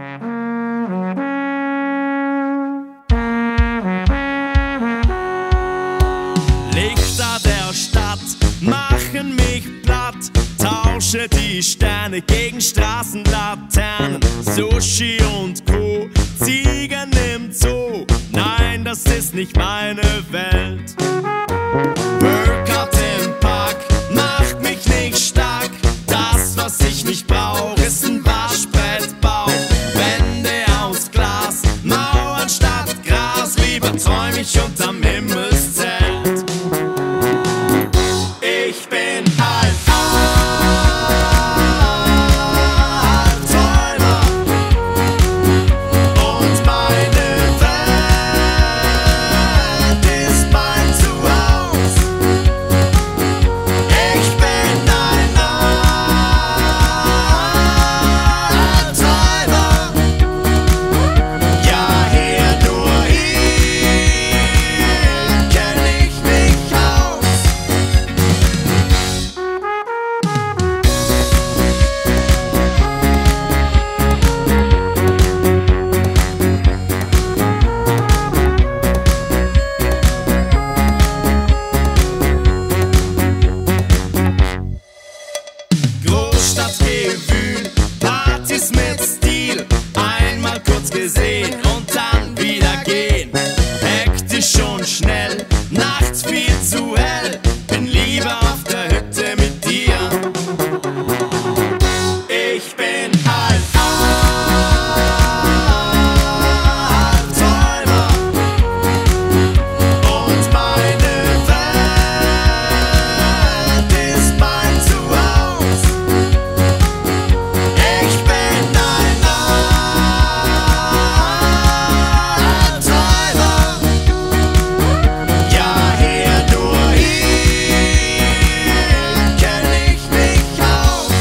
Lichter der Stadt machen mich platt, tausche die Sterne gegen Straßenlaternen, Sushi und Co., Ziegen im Zoo, nein, das ist nicht meine Welt. Workout im Park macht mich nicht stark, das, was ich nicht brauch, ist ein Waschbrettbauch. Wände aus Glas, Mauern statt Gras, lieber träum ich unterm Himmelszelt. Ich bin ein Albträumer und meine Welt ist mein Zuhause. Ich bin ein Albträumer, ja hier, nur hier kenn ich mich aus. Großstadtgewühl, Partys mit Stil, einmal kurz gesehen und dann wieder gehen. Hektisch und schnell, nachts viel zu hell, bin lieber auf der Hütte mit dir. Ich bin ein Albträumer und meine Welt ist mein Zuhause. Ich bin ein Albträumer, ja hier, nur hier kenn ich mich aus.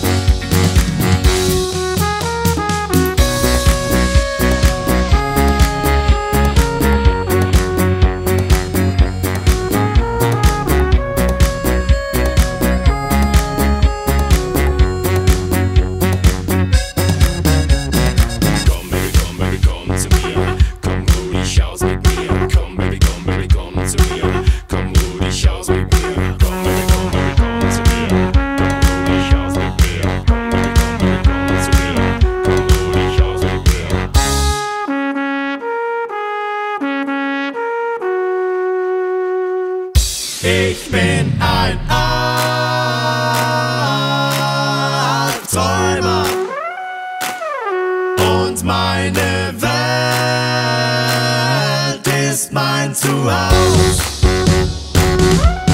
Komm, Baby, komm zu mir. Komm, ruh dich aus mit mir. Komm, Baby, komm zu mir. Komm, ruh dich aus mit mir. Komm, Baby, komm zu mir. Komm, ruh dich aus mit mir. Komm, Baby, komm zu mir. Komm, ruh dich aus mit mir. Ich bin ein Albträumer und meine Welt ist mein Zuhause.